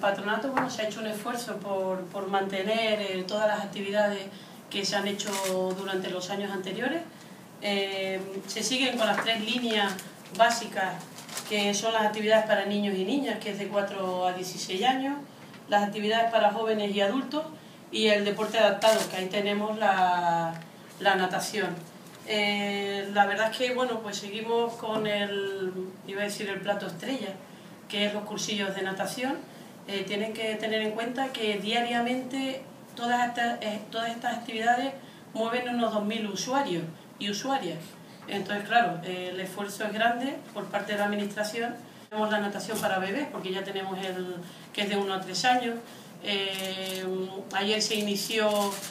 patronato, bueno, se ha hecho un esfuerzo por mantener todas las actividades que se han hecho durante los años anteriores. Se siguen con las 3 líneas básicas, que son las actividades para niños y niñas, que es de 4 a 16 años, las actividades para jóvenes y adultos y el deporte adaptado, que ahí tenemos la natación. La verdad es que, bueno, pues seguimos con el plato estrella, que es los cursillos de natación. Tienen que tener en cuenta que diariamente todas estas actividades mueven unos 2000 usuarios y usuarias. Entonces, claro, el esfuerzo es grande por parte de la administración. Tenemos la natación para bebés, porque ya tenemos el que es de 1 a 3 años. Ayer se inició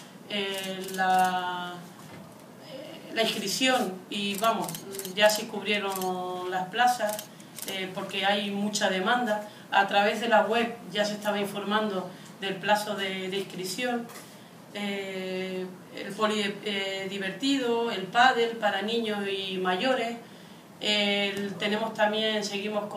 la inscripción y vamos, ya se cubrieron las plazas porque hay mucha demanda. A través de la web ya se estaba informando del plazo de inscripción. El polidivertido, el pádel para niños y mayores. Tenemos también, seguimos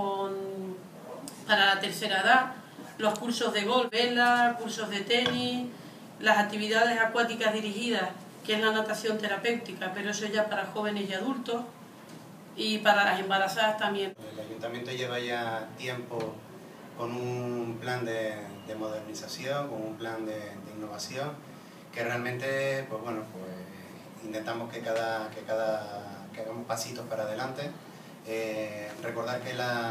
para la tercera edad, los cursos de golf, vela, cursos de tenis, las actividades acuáticas dirigidas, que es la natación terapéutica, pero eso ya para jóvenes y adultos, y para las embarazadas también. El Ayuntamiento lleva ya tiempo con un plan de modernización, con un plan de innovación, que realmente, pues bueno, pues intentamos que hagamos pasitos para adelante. Recordar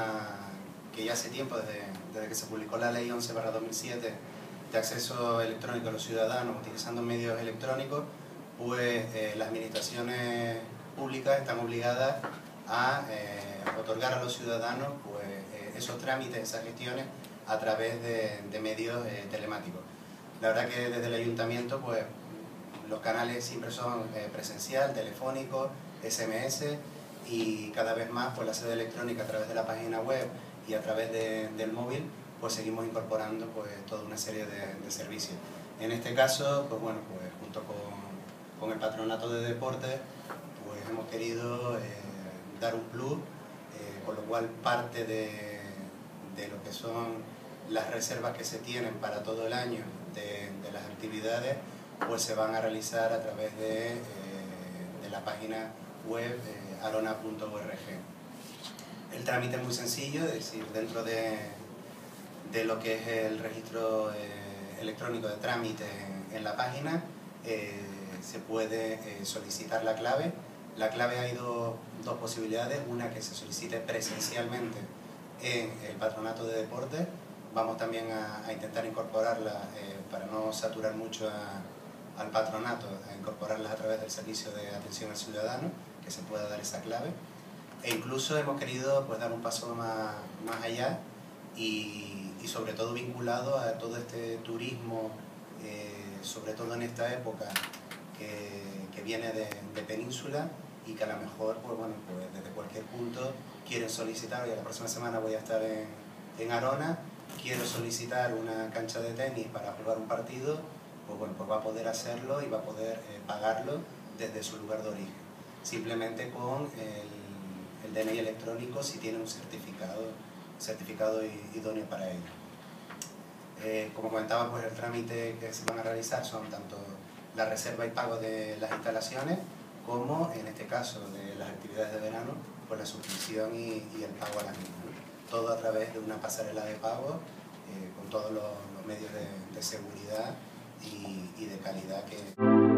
que ya hace tiempo, desde que se publicó la Ley 11/2007 de acceso electrónico a los ciudadanos utilizando medios electrónicos, pues las administraciones públicas están obligadas a otorgar a los ciudadanos pues, esos trámites, esas gestiones a través de medios telemáticos. La verdad que desde el Ayuntamiento pues, los canales siempre son presencial, telefónico, SMS, y cada vez más pues, la sede electrónica a través de la página web y a través del móvil pues seguimos incorporando pues, toda una serie de servicios. En este caso, pues bueno, pues junto con el Patronato de Deportes, pues hemos querido dar un plus, con lo cual parte de lo que son las reservas que se tienen para todo el año de las actividades, pues se van a realizar a través de la página web arona.org. El trámite es muy sencillo, es decir, dentro de lo que es el registro electrónico de trámite en la página, se puede solicitar la clave. La clave hay dos posibilidades, una que se solicite presencialmente en el Patronato de Deportes. Vamos también a intentar incorporarla, para no saturar mucho al patronato, a incorporarlas a través del servicio de atención al ciudadano, que se pueda dar esa clave. E incluso hemos querido pues, dar un paso más allá y sobre todo vinculado a todo este turismo, sobre todo en esta época que viene de península y que a lo mejor pues, bueno, pues, desde cualquier punto quieren solicitar. Y la próxima semana voy a estar en Arona, quiero solicitar una cancha de tenis para jugar un partido, pues bueno, pues va a poder hacerlo y va a poder pagarlo desde su lugar de origen, simplemente con el DNI electrónico si tiene un certificado idóneo para ello. Como comentaba, pues el trámite que se van a realizar son tanto la reserva y pago de las instalaciones, como en este caso de las actividades de verano, pues la suscripción y el pago a las mismas, ¿no? Todo a través de una pasarela de pago con todos los medios de seguridad y de calidad que...